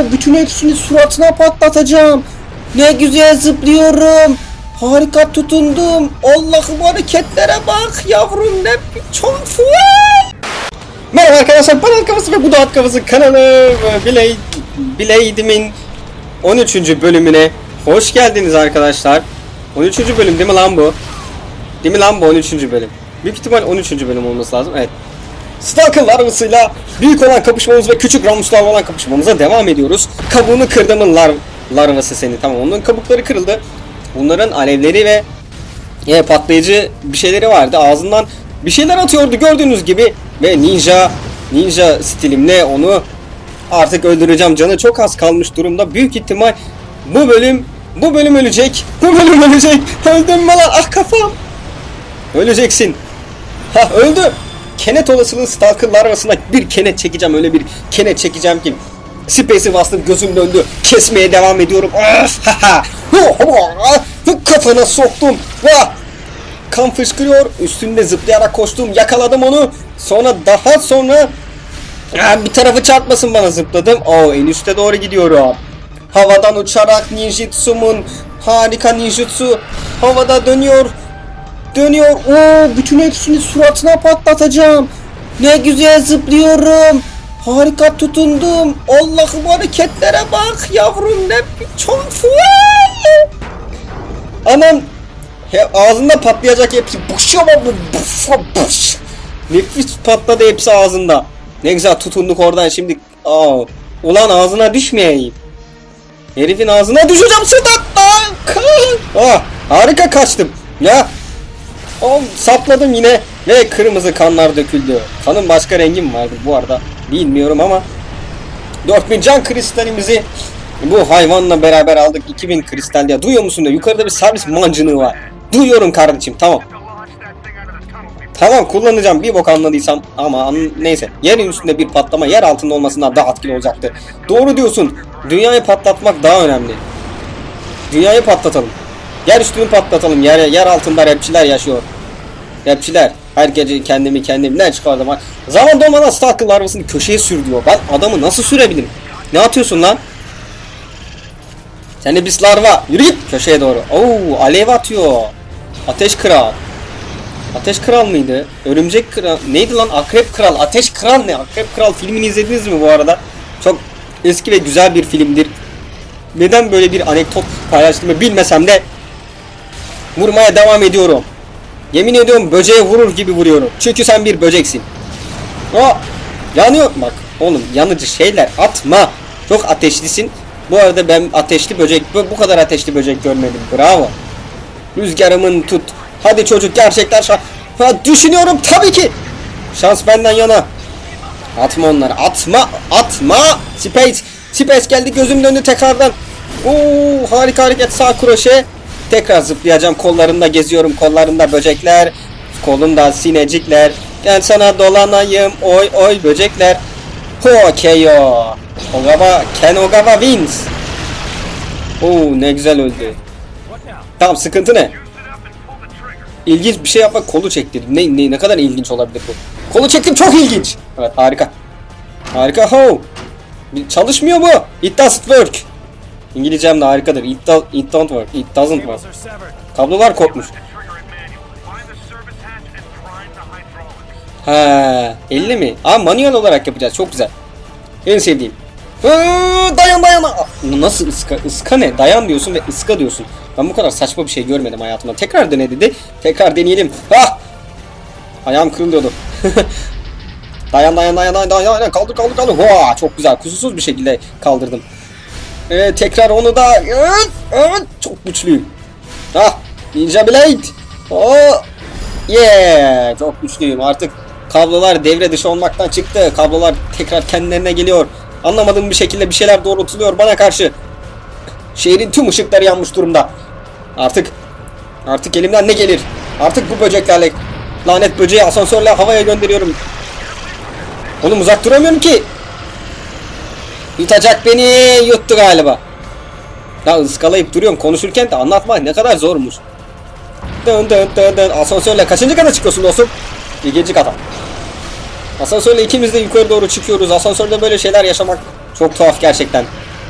bütün hepsini suratına patlatacağım. Ne güzel zıplıyorum. Harika tutundum. Allah'ım hareketlere bak yavrum, ne çok full. Merhaba arkadaşlar, ben At Kafası ve bu da At Kafası kanalı. Blade'imin 13. bölümüne hoş geldiniz arkadaşlar. 13. bölüm değil mi lan bu? Değil mi lan bu 13. bölüm? Büyük ihtimal 13. bölüm olması lazım, evet. Stalker larvasıyla büyük olan kapışmamız ve küçük Ramus'la olan kapışmamıza devam ediyoruz. Kabuğunu kırdımın larvası seni, tamam, onların kabukları kırıldı. Bunların alevleri ve patlayıcı bir şeyleri vardı. Ağzından bir şeyler atıyordu gördüğünüz gibi. Ve ninja stilimle onu artık öldüreceğim. Canı çok az kalmış durumda. Büyük ihtimal bu bölüm ölecek. Bu bölüm ölecek. Öldüm mü lan? Ah kafam. Öleceksin. Ha, öldü. Kenet olasılığı Stalker larvasına bir kenet çekeceğim. Öyle bir kenet çekeceğim ki Space'i bastım, gözüm döndü. Kesmeye devam ediyorum. Kafana soktum. Kan fışkırıyor. Üstünde zıplayarak koştum. Yakaladım onu. Daha sonra bir tarafı çarpmasın bana, zıpladım. En üste doğru gidiyorum. Havadan uçarak ninjutsu'mun harika ninjutsu havada dönüyor. Bütün hepsini suratına patlatacağım. Ne güzel zıplıyorum. Harika tutundum. Allah'ım hareketlere bak yavrum, ne çok full. Anam, ağzında patlayacak hepsi. Nefis patladı hepsi ağzında. Ne güzel tutunduk oradan şimdi. Ulan ağzına düşmeyeyim. Herifin ağzına düşeceğim sırttan. Harika kaçtım. Ya. Sapladım yine ve kırmızı kanlar döküldü. Kanın başka rengi mi vardı bu arada bilmiyorum ama 4000 can kristalimizi bu hayvanla beraber aldık. 2000 kristal ya, duyuyor musun da yukarıda bir servis mancınığı var. Duyuyorum kardeşim, tamam. Tamam, kullanacağım bir bok anladıysam ama neyse. Yerin üstünde bir patlama yer altında olmasından daha etkili olacaktı. Doğru diyorsun, dünyayı patlatmak daha önemli. Dünyayı patlatalım. Yer üstünü patlatalım. Yer altında rapçiler yaşıyor. Rapçiler. Her gece kendimden çıkardım. Zaman dolmadan Stalker larvasını köşeye sür diyor. Ben adamı nasıl sürebilirim? Ne atıyorsun lan? Sen de bis larva. Yürü git köşeye doğru. Alev atıyor. Ateş kral. Ateş kral mıydı? Örümcek kral. Neydi lan? Akrep kral. Ateş kral ne? Akrep kral filmini izlediniz mi bu arada? Çok eski ve güzel bir filmdir. Neden böyle bir anekdot paylaştığımı bilmesem de vurmaya devam ediyorum. Yemin ediyorum böceğe vurur gibi vuruyorum. Çünkü sen bir böceksin. Yanıyor. Bak oğlum, yanıcı şeyler atma. Çok ateşlisin. Bu arada ben ateşli böcek, bu kadar ateşli böcek görmedim. Bravo. Rüzgarımın tut. Hadi çocuk, gerçekler düşünüyorum tabii ki. Şans benden yana. Atma onları. Atma. Space geldi, gözüm döndü tekrardan. Harika hareket, sağ kroşe. Tekrar zıplayacağım, kollarında geziyorum, kollarında böcekler, kolunda sinecikler. Gel sana dolanayım, oy böcekler. KO. Ken Ogawa wins. Ne güzel öldü. Tamam, sıkıntı ne? İlginç bir şey yapmak, kolu çektirdim. Ne kadar ilginç olabilir bu? Kolu çektim, çok ilginç. Evet, harika. Çalışmıyor mu? It doesn't work. İngilizcem de harikadır. It don't work. It doesn't work. Kablolar kopmuş. 50 mi? Manuel olarak yapacağız. Çok güzel. En sevdiğim. Dayan. Nasıl ıska? Iska ne? Dayan diyorsun ve ıska diyorsun. Ben bu kadar saçma bir şey görmedim hayatımda. Tekrar dene dedi. Tekrar deneyelim. Ayağım kırılıyordu. Dayan. Kaldır. Çok güzel. Kusursuz bir şekilde kaldırdım. Tekrar onu da. Çok güçlüyüm. Ninja Blade. Çok güçlüyüm. Artık kablolar devre dışı olmaktan çıktı. Kablolar tekrar kendilerine geliyor. Anlamadığım bir şekilde bir şeyler doğrultuluyor bana karşı. Şehrin tüm ışıkları yanmış durumda. Artık elimden ne gelir? Artık bu böceklerle, lanet böceği asansörle havaya gönderiyorum. Oğlum uzak duramıyorum ki. Yutacak beni, yuttu galiba. Iskalayıp duruyorum konuşurken de, anlatmak ne kadar zormuş. Dön. Asansörle kaçıncı kata çıkıyorsun dostum? İkinci kata. Asansörle ikimiz de yukarı doğru çıkıyoruz. Asansörde böyle şeyler yaşamak çok tuhaf gerçekten.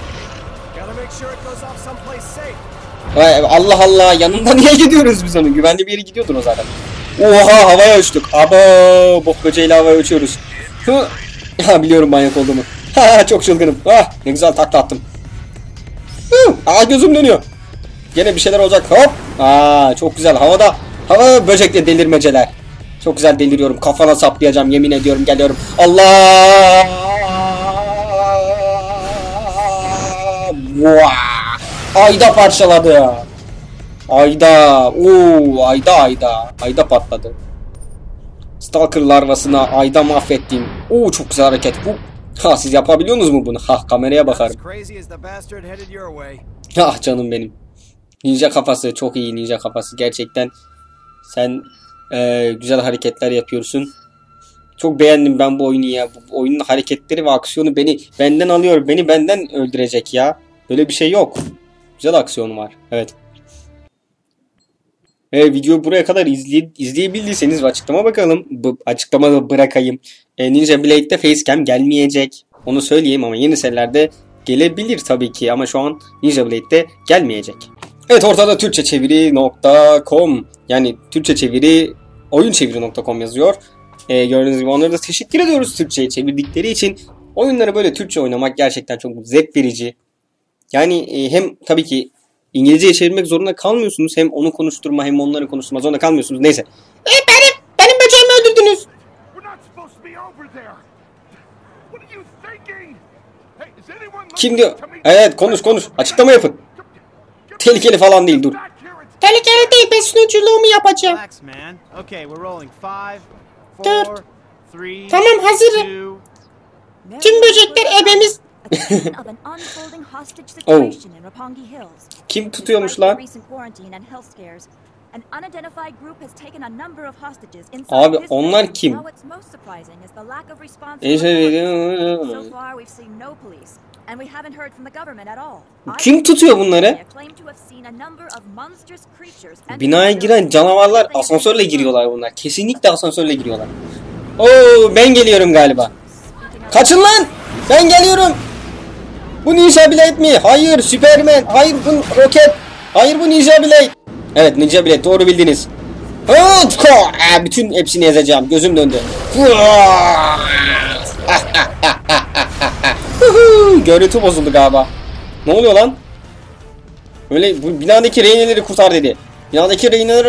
Allah Allah, yanında niye gidiyoruz biz onun? Güvenli bir yere gidiyordur o zaten. Oha, havaya uçtuk. Abo, bok böceğiyle havaya uçuyoruz. Ha, biliyorum manyak olduğumu. Ha, çok çılgınım. Ah, ne güzel takla attım. Gözüm dönüyor. Gene bir şeyler olacak. Hop. Çok güzel havada. Hava böcekle delirmeceler. Çok güzel deliriyorum. Kafana saplayacağım, yemin ediyorum, geliyorum. Allah! Ayda parçaladı. Ayda. Ayda patladı. Stalker larvasına ayda mahvettim. Çok güzel hareket bu. Siz yapabiliyorsunuz mu bunu? Kameraya bakarım. Canım benim. Ninja kafası, çok iyi ninja kafası. Gerçekten sen güzel hareketler yapıyorsun. Çok beğendim ben bu oyunu ya. Bu oyunun hareketleri ve aksiyonu benden alıyor. Beni benden öldürecek ya. Böyle bir şey yok. Güzel aksiyonu var. Evet. Videoyu buraya kadar izleyebildiyseniz açıklama bakalım. Açıklamada bırakayım. Ninja Blade'de facecam gelmeyecek. Onu söyleyeyim ama yeni serilerde gelebilir tabii ki. Ama şu an Ninja Blade'de gelmeyecek. Evet, ortada türkçeçeviri.com, yani Türkçe çeviri oyunçeviri.com yazıyor. Gördüğünüz gibi onlara da teşekkür ediyoruz Türkçe'ye çevirdikleri için. Oyunları böyle Türkçe oynamak gerçekten çok zevk verici. Yani hem tabii ki İngilizceye çevirmek zorunda kalmıyorsunuz. Hem onu konuşturma hem onları konuşturma zorunda kalmıyorsunuz. Neyse. Benim böceğimi öldürdünüz. Kim diyor? Evet, konuş. Açıklama yapın. Tehlikeli falan değil, dur. Tehlikeli değil, ben sunuculuğumu yapacağım. 4. Tamam, hazırım. Tüm böcekler ebemiz. Kim tutuyormuş lan? Abi onlar kim? Kim tutuyor bunları? Binaya giren canavarlar asansörle giriyorlar bunlar. Kesinlikle asansörle giriyorlar. Ben geliyorum galiba. Kaçın lan! Ben geliyorum. Bu Ninja Blade mi? Hayır, Superman. Hayır, bu roket. Hayır, bu Ninja Blade. Evet, Ninja Blade, doğru bildiniz. Bütün hepsini ezeceğim. Gözüm döndü. Görüntü bozuldu galiba. Ne oluyor lan? Öyle bu binadaki rehineleri kurtar dedi. Binadaki rehineleri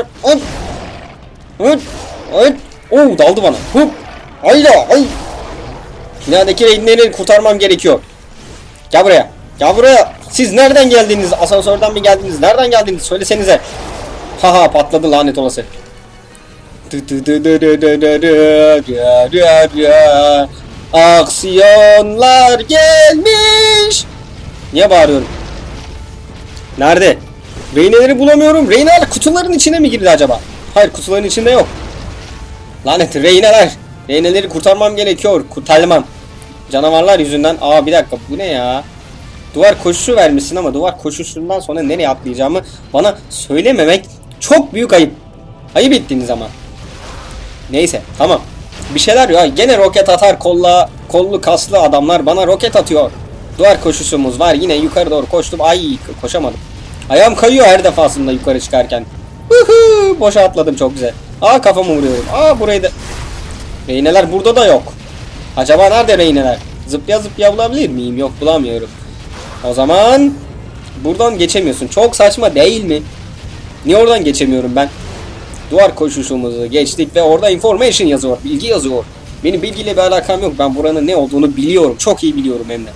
daldı bana. Ay. Binadaki rehineleri kurtarmam gerekiyor. Gel buraya. Siz nereden geldiniz? Asansörden mi geldiniz? Nereden geldiniz? Söylesenize. Patladı lanet olası. Aksiyonlar gelmiş. Niye bağırıyorum? Nerede? Reyneleri bulamıyorum. Reyneler kutuların içine mi girdi acaba? Hayır, kutuların içinde yok. Lanet reyneler. Reyneleri kurtarmam gerekiyor. Kurtarmam. Canavarlar yüzünden. Bir dakika, bu ne ya? Duvar koşusu vermişsin ama duvar koşusundan sonra nereye atlayacağımı bana söylememek çok büyük ayıp. Ayıp ettiğiniz ama. Neyse, tamam. Bir şeyler ya, gene roket atar kollu kaslı adamlar bana roket atıyor. Duvar koşusumuz var, yine yukarı doğru koştum. Koşamadım. Ayağım kayıyor her defasında yukarı çıkarken. Boşa atladım, çok güzel. Kafamı vuruyorum. Burayı da. Reyneler burada da yok. Acaba nerede reyneler? Zıplaya bulabilir miyim? Yok, bulamıyorum. O zaman buradan geçemiyorsun. Çok saçma değil mi? Niye oradan geçemiyorum ben? Duvar koşuşumuzu geçtik ve orada information yazıyor. Bilgi yazıyor. Benim bilgiyle bir alakam yok. Ben buranın ne olduğunu biliyorum. Çok iyi biliyorum hem de.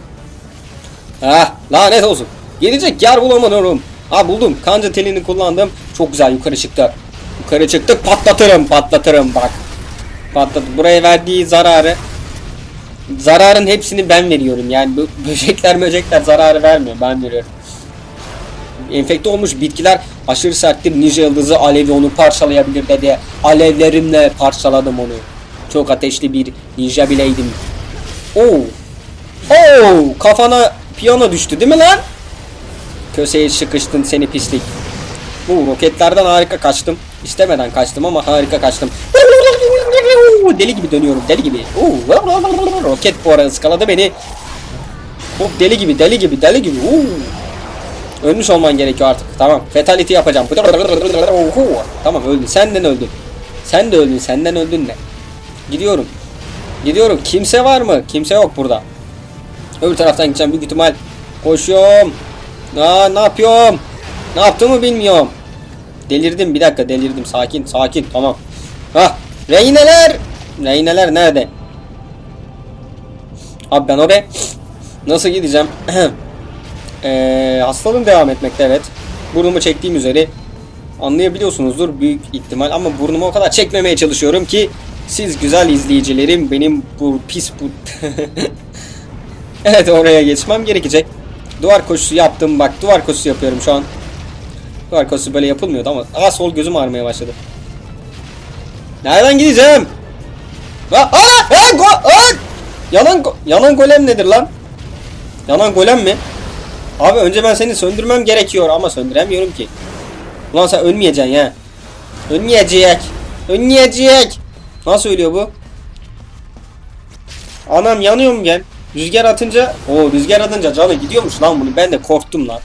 Lanet olsun. Gelecek yer bulamıyorum. Buldum. Kanca telini kullandım. Çok güzel, yukarı çıktı. Yukarı çıktık. Patlatırım bak. Patladı. Buraya verdiği zararın hepsini ben veriyorum. Yani bu böcekler zararı vermiyor. Ben veriyorum. Enfekte olmuş bitkiler aşırı serttir. Ninja yıldızı alevi onu parçalayabilir dedi. Alevlerimle parçaladım onu. Çok ateşli bir ninja bileydim. Kafana piyano düştü değil mi lan? Köseye sıkıştın seni pislik. Bu roketlerden harika kaçtım. İstemeden kaçtım ama harika kaçtım. Deli gibi dönüyorum, deli gibi. Roket bu ara ıskaladı beni. Deli gibi. Ölmüş olman gerekiyor artık. Tamam. Fatality yapacağım. Tamam öldün. Senden öldün. Sen de öldün. Senden öldün de. Gidiyorum. Gidiyorum. Kimse var mı? Kimse yok burada. Öbür taraftan gideceğim büyük ihtimal. Koşuyorum. Ne yapıyorum? Ne yaptığımı bilmiyorum. Delirdim. Bir dakika delirdim. Sakin. Sakin. Tamam. Hah. Reyneler. Reyneler nerede? Abi ben oraya nasıl gideceğim? Hastalığım devam etmekte, evet. Burnumu çektiğim üzere anlayabiliyorsunuzdur büyük ihtimal, ama burnumu o kadar çekmemeye çalışıyorum ki siz güzel izleyicilerim benim bu pis bu evet, oraya geçmem gerekecek. Duvar koşusu yaptım, bak duvar koşusu yapıyorum şu an. Duvar koşusu böyle yapılmıyordu ama sol gözüm ağrımaya başladı. Nereden gideceğim? Yanan golem nedir lan? Yanan golem mi? Abi önce ben seni söndürmem gerekiyor ama söndüremiyorum ki. Ulan sen ölmeyeceksin ya. Ölmeyecek. Ölmeyecek. Nasıl ölüyor bu? Anam yanıyorum ben. Rüzgar atınca. Rüzgar atınca canı gidiyormuş lan bunu. Ben de korktum lan.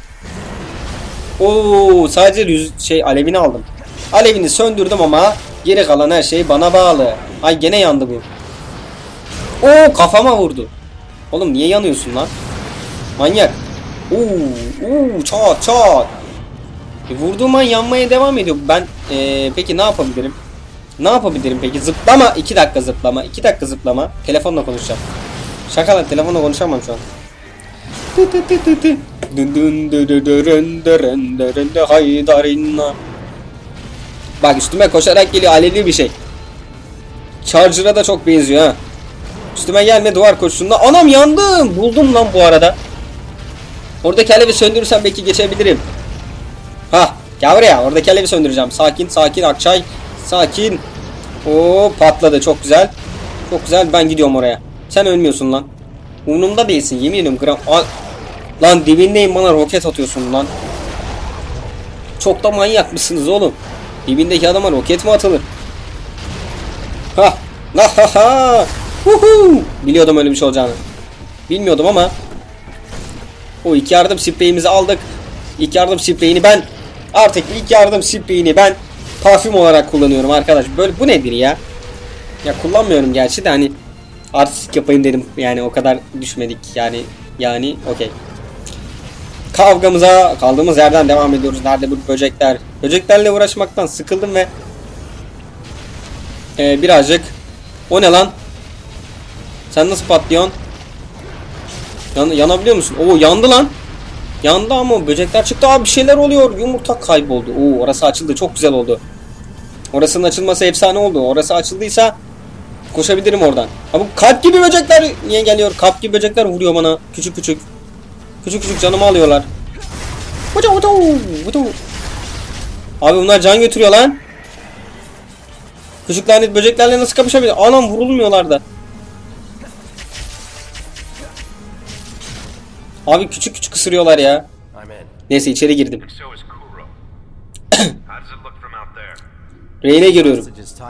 Sadece alevini aldım. Alevini söndürdüm ama geri kalan her şey bana bağlı. Ay gene yandı bu. Kafama vurdu. Oğlum niye yanıyorsun lan? Manyak. Çat. Vurduğum an yanmaya devam ediyor. Ben peki ne yapabilirim? Ne yapabilirim peki? Zıplama. 2 dakika zıplama. 2 dakika zıplama. Telefonla konuşacağım. Şaka lan, telefonla konuşamam şu an. Bak üstüme koşarak geliyor, alevli bir şey. Charger'a da çok benziyor ha. Üstüme gelme duvar koşusunda. Anam yandım. Buldum lan bu arada. Oradaki alevi söndürürsem belki geçebilirim. Gel buraya. Oradaki alevi söndüreceğim. Sakin sakin Akçay. Sakin. Patladı. Çok güzel. Çok güzel. Ben gidiyorum oraya. Sen ölmüyorsun lan. Umurumda değilsin. Yemin ediyorum. Lan dibindeyim, bana roket atıyorsun lan. Çok da manyak mısınız oğlum? Dibindeki adama roket mi atılır? Biliyordum öyle bir şey olacağını. Bilmiyordum ama. O ilk yardım spreyimizi aldık. İlk yardım spreyini ben parfüm olarak kullanıyorum arkadaş. Böyle bu nedir ya? Ya kullanmıyorum gerçi de hani artistik yapayım dedim. Yani o kadar düşmedik yani okey. Kavgamıza kaldığımız yerden devam ediyoruz. Nerede bu böcekler? Böceklerle uğraşmaktan sıkıldım ve birazcık. O ne lan? Sen nasıl patlıyorsun? Yanabiliyor musun? Yandı lan. Yandı ama böcekler çıktı. Bir şeyler oluyor. Yumurta kayboldu. Orası açıldı. Çok güzel oldu. Orasının açılması efsane oldu. Orası açıldıysa koşabilirim oradan. Bu kalp gibi böcekler niye geliyor? Kalp gibi böcekler vuruyor bana. Küçük küçük. Küçük küçük canımı alıyorlar. Abi bunlar can götürüyor lan. Küçük lanet böceklerle nasıl kapışabilir? Anam vurulmuyorlar da. Abi küçük küçük ısırıyorlar ya. Neyse içeri girdim. Reyne giriyorum.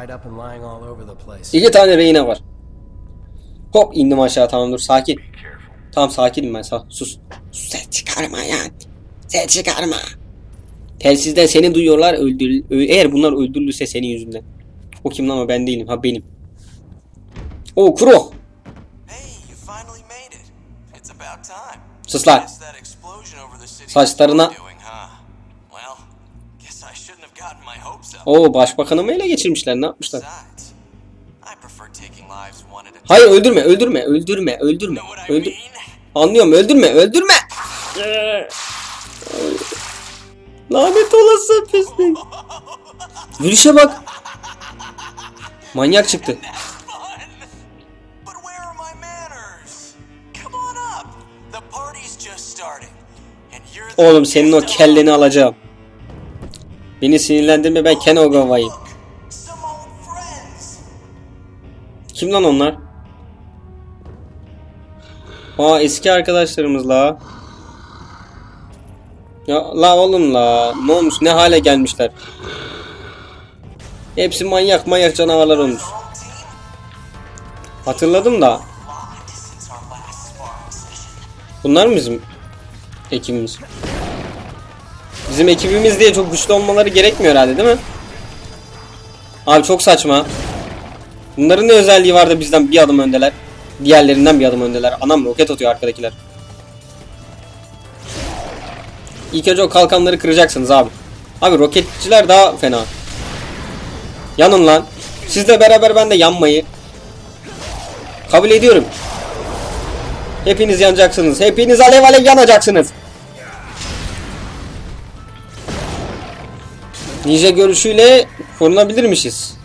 2 tane reyne var. Hop indim aşağı, tamam dur sakin. Tamam sakinim ben, sus. Ses çıkarma ya. Ses çıkarma. Telsizden seni duyuyorlar, eğer bunlar öldürülürse senin yüzünden. O kim lan, o ben değilim, benim. Kuro. Sus lan. Saçlarına. Başbakanımı ele geçirmişler, ne yapmışlar? Hayır öldürme. Anlıyorum, öldürme. Lanet olası pislik. Yürüyüşe bak. Manyak çıktı. Oğlum senin o kelleni alacağım. Beni sinirlendirme, ben Kenogawa'yım. Kim lan onlar? Eski arkadaşlarımız la. Ya la oğlum la. Ne olmuş, ne hale gelmişler. Hepsi manyak canavarlar olmuş. Hatırladım da. Bunlar mı bizim ekibimiz? Bizim ekibimiz diye çok güçlü olmaları gerekmiyor herhalde değil mi? Abi çok saçma. Bunların ne özelliği var da bizden bir adım öndeler? Diğerlerinden bir adım öndeler. Anam roket atıyor arkadakiler. İlk önce o kalkanları kıracaksınız abi. Abi roketçiler daha fena. Yanın lan. Sizle beraber ben de yanmayı kabul ediyorum. Hepiniz yanacaksınız. Hepiniz alev alev yanacaksınız. Ninja görüşüyle korunabilirmişiz.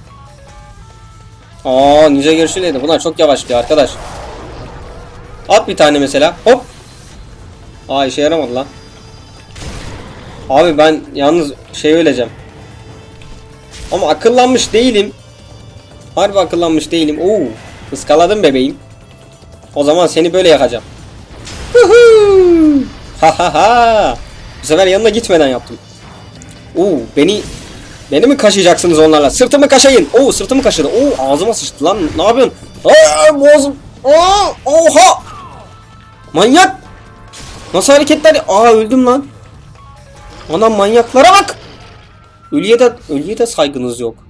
Ninja görüşüyle de bunlar çok yavaşlıyor arkadaş. At bir tane mesela. Hop. İşe yaramadı lan. Abi ben yalnız öleceğim. Ama akıllanmış değilim. Harbi akıllanmış değilim. Iskaladım bebeğim. O zaman seni böyle yakacağım. Ha. Bu sefer yanına gitmeden yaptım. Beni mi kaşıyacaksınız onlarla? Sırtımı kaşıyın. Sırtımı kaşıdı. Ağzıma sıçtı lan. Ne yapıyorsun? Boğazım. Oha. Manyak. Nasıl hareketler? Öldüm lan. Anam manyaklara bak. Ölüye de saygınız yok.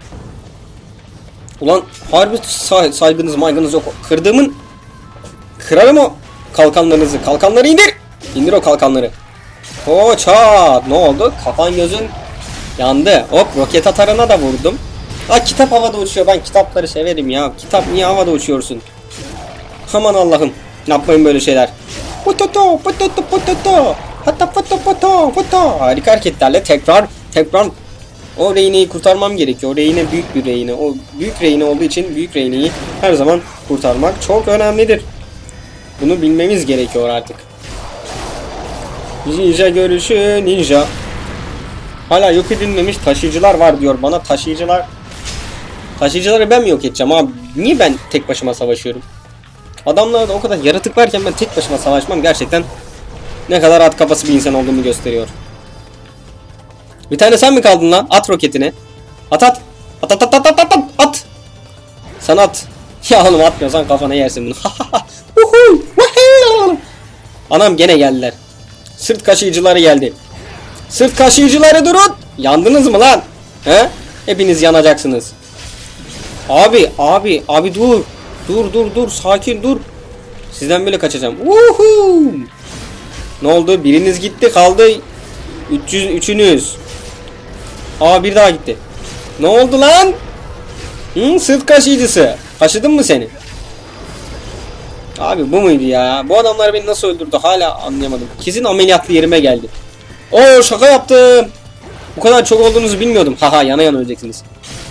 Ulan harbi saygınız maygınız yok. Kırarım o kalkanlarınızı. Kalkanları indir. İndir o kalkanları. Çat. Ne oldu? Kafan gözün yandı. Hop roket atarına da vurdum. Kitap havada uçuyor. Ben kitapları severim ya. Kitap niye havada uçuyorsun? Aman Allah'ım. Yapmayın böyle şeyler. Potato. Harika hareketlerle tekrar o Reine'yi kurtarmam gerekiyor. O Reine büyük bir Reine. O büyük Reine olduğu için büyük Reine'yi her zaman kurtarmak çok önemlidir. Bunu bilmemiz gerekiyor artık. Ninja görüşü ninja. Hala yok edilmemiş taşıyıcılar var diyor bana. Taşıyıcıları ben mi yok edeceğim abi? Niye ben tek başıma savaşıyorum? Adamlarda o kadar yaratık varken ben tek başıma savaşmam gerçekten ne kadar at kafası bir insan olduğumu gösteriyor. Bir tane sen mi kaldın lan? At roketini. At. Sen at. Ya oğlum atmıyorsan kafana yersin bunu. Anam gene geldiler. Sırt kaşıyıcıları geldi. Sırt kaşıyıcıları durun. Yandınız mı lan? He? Hepiniz yanacaksınız. Abi dur. Dur sakin dur. Sizden böyle kaçacağım. Ne oldu? Biriniz gitti kaldı 300'ünüz. Bir daha gitti. Ne oldu lan? Sırt kaşıyıcısı. Kaşıdım mı seni? Abi bu muydu ya? Bu adamlar beni nasıl öldürdü? Hala anlayamadım. Kesin ameliyatlı yerime geldi. Şaka yaptım. Bu kadar çok olduğunuzu bilmiyordum. Yana öleceksiniz.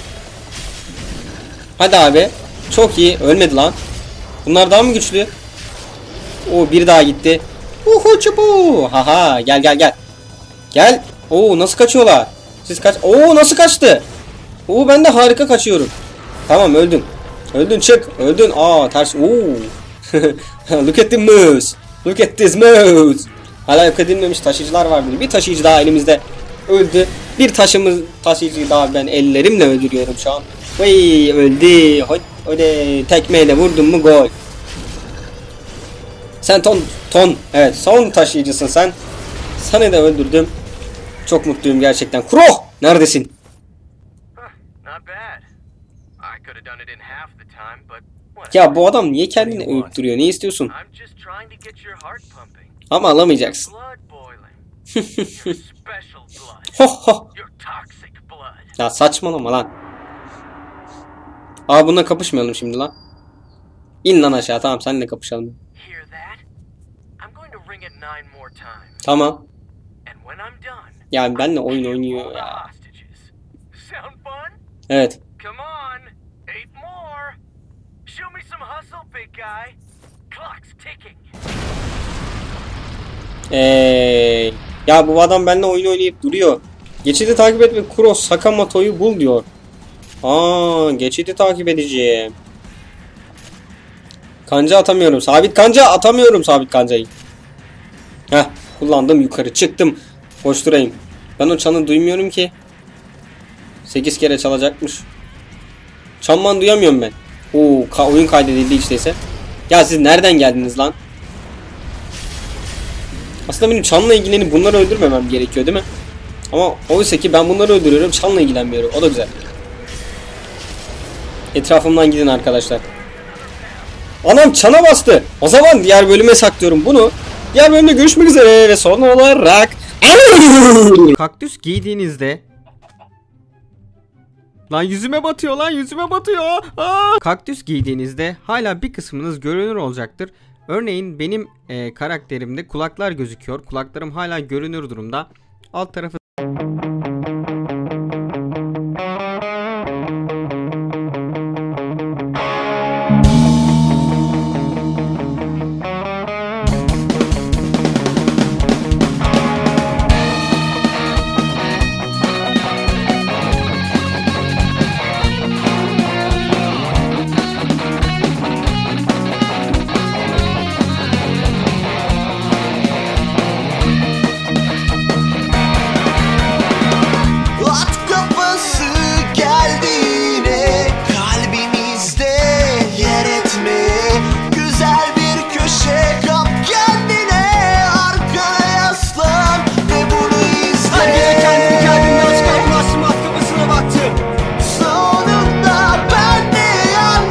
Hadi abi. Çok iyi. Ölmedi lan. Bunlar daha mı güçlü? Bir daha gitti. Çubu. Gel. Gel. Nasıl kaçıyorlar? Siz kaç. Nasıl kaçtı? Ben de harika kaçıyorum. Tamam öldün. Öldün çık. Öldün. Ters. Look at the moose. Look at this moose. Hala yok edilmemiş taşıyıcılar var burada. Bir taşıyıcı daha elimizde öldü. Bir taşıyıcıyı daha ben ellerimle öldürüyorum şu an. Öldü. Öyle tekmeyle vurdun mu gol. Sen ton. Evet son taşıyıcısın sen. Seni de öldürdüm. Çok mutluyum gerçekten. Kuro neredesin? Ya bu adam niye kendini öldürüyor? Ne istiyorsun? Ama alamayacaksın. Ya saçmalama lan. Bununla kapışmayalım şimdi lan. İn lan aşağı, tamam seninle kapışalım. Tamam. Yani benimle oyun oynuyor ya. Evet. Ya bu adam benimle oyun oynayıp duruyor. Geçidi takip et ve Kuro Sakamoto'yu bul diyor. Geçidi takip edeceğim. Kanca atamıyorum. Sabit kanca atamıyorum, sabit kancayı. Kullandım, yukarı çıktım. Koşturayım. Ben o çanı duymuyorum ki. 8 kere çalacakmış. Çanman duyamıyorum ben. Oyun kaydedildi işteyse. Ya siz nereden geldiniz lan? Aslında benim çanla ilgilenip bunları öldürmemem gerekiyor değil mi? Ama oysa ki ben bunları öldürüyorum, çanla ilgilenmiyorum. O da güzel. Etrafımdan gidin arkadaşlar. Anam çana bastı. O zaman diğer bölüme saklıyorum bunu. Diğer bölümde görüşmek üzere ve son olarak kaktüs giydiğinizde lan yüzüme batıyor, lan yüzüme batıyor. Aa! Kaktüs giydiğinizde hala bir kısmınız görünür olacaktır. Örneğin benim karakterimde kulaklar gözüküyor. Kulaklarım hala görünür durumda. Alt tarafı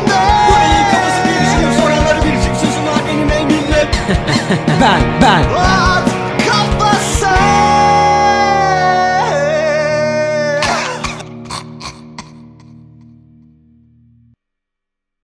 ben